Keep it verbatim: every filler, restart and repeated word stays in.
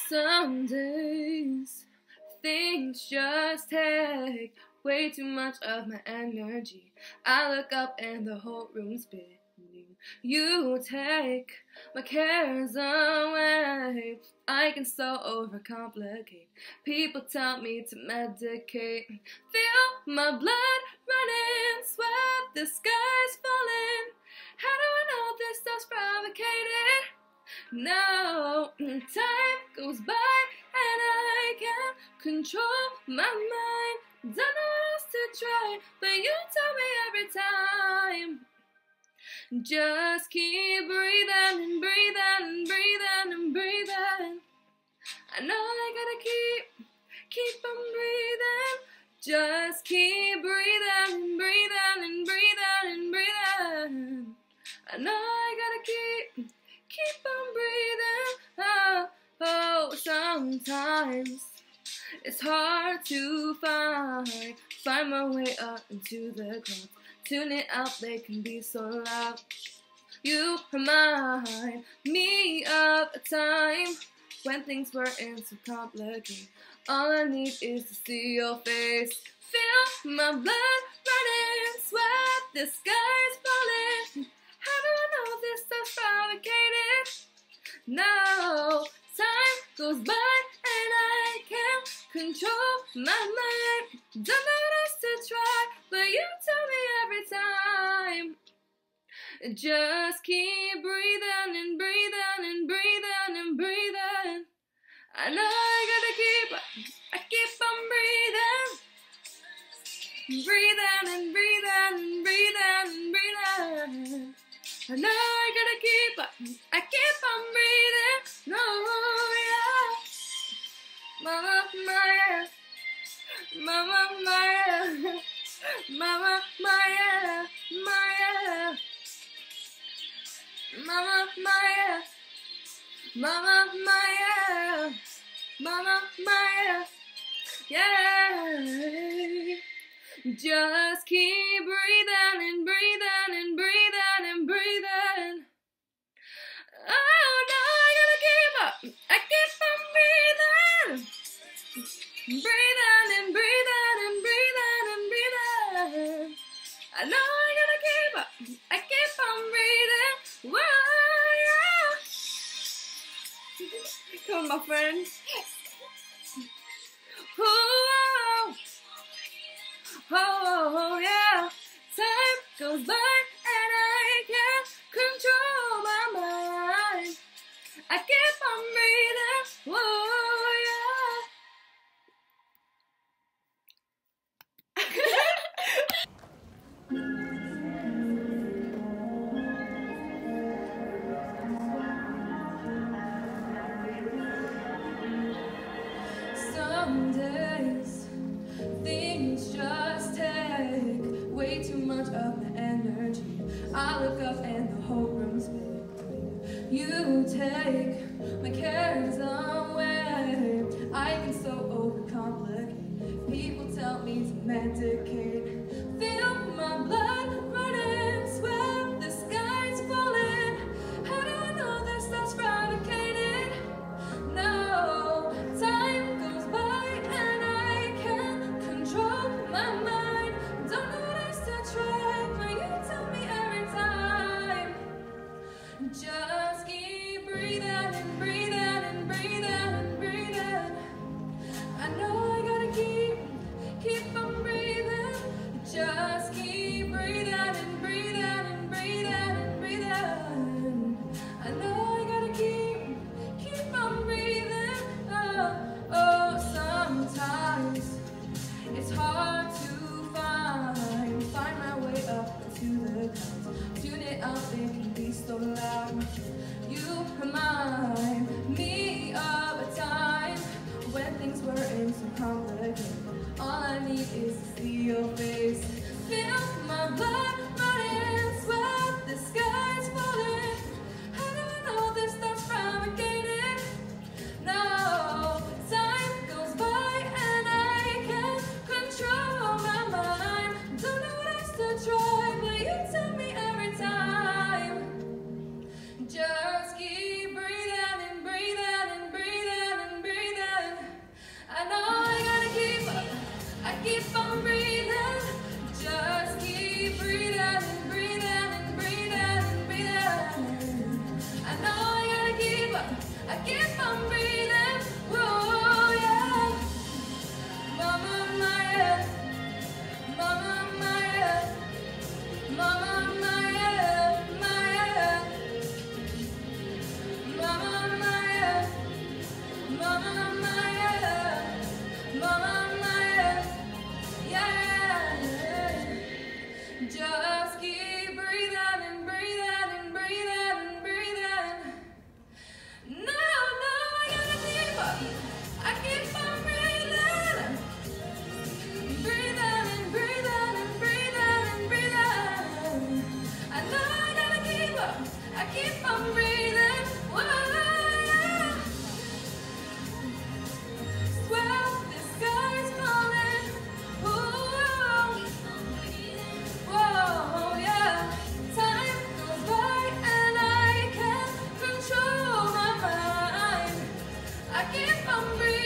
Some days things just take way too much of my energy. I look up and the whole room's spinning. You take my cares away. I can so overcomplicate. People tell me to medicate. Feel my blood running, sweat, the sky's falling. How do I know this stuff's provocated? No, time goes by and I can't control my mind. Don't know what else to try, but you tell me every time. Just keep breathing and breathing and breathing and breathing. I know I gotta keep, keep on breathing. Just keep breathing and breathing and breathing and breathing. I know I gotta keep, keep on breathing. Oh, oh, sometimes it's hard to find, find my way up into the clouds. Tune it out, they can be so loud. You remind me of a time when things weren't so complicated. All I need is to see your face. Feel my blood running, sweat, the sky's falling. How do I know this stuff's provocated? No, time goes by and I can't control my mind. Don't know what else to try, but you tell me every time. Just keep breathing and breathing and breathing and breathing. I know I gotta keep, I keep on breathing. Breathing and breathing and breathing and breathing. I know I gotta keep, I keep on breathing. No, yeah. Mama, Maya, Mama, Maya, Mama, Maya, Maya, Mama, Maya, Mama, Maya, Mama, Maya, yeah. Just keep breathing and breathing and breathing and breathing. Oh no, I gotta keep up. I keep on breathing. Breathing and breathing and breathing and breathing. I know I gotta keep up. I keep on breathing. Whoa, yeah. Come on, my friends. Oh, oh, oh, yeah. Time goes by and I can't control my mind. I keep on breathing. Whoa, yeah. Some days things just take way too much of my energy. I look up and the whole room's spinning. You take my cares away. I can so overcomplicate. People tell me to medicate. Feel my blood running, sweat, the sky's falling. How do I know this stuff's provocated? No, time goes by and I can't control my mind. Don't know what else to try, but you tell me every time. Just keep breathing and breathing and breathing and breathing. I know I gotta keep, keep on breathing. Just keep breathing and breathing and breathing and breathing. I know I gotta keep, keep on breathing. Oh, oh, sometimes it's hard to find, find my way up to the clouds. Tune it out, it can be so loud. You remind me of a time when things weren't so complicated. All I need is to see your face. Feel my blood running, sweat, the sky's falling. How do I know this stuff's provocated? No, time goes by and I can't control my mind. Don't know what else to try, but you tell me every time. Just keep breathing and breathing and breathing and breathing. keep on breathing. Just keep breathing and breathing and breathing and breathing. I know I gotta keep up. I keep on breathing. Whoa, yeah. Mama Maya, Mama Maya, Mama Maya, Maya, Mama Maya, Mama Maya, Mama Maya, yeah. Just keep breathing and breathing and breathing and breathing. No, no, I gotta keep up. I keep on breathing. Breathing and breathing and breathing and breathing. I know I gotta keep up. I keep on breathing. Whoa, yeah. Well, the sky's falling. Whoa, whoa, yeah. Time goes by and I can't control my mind. I keep on breathing.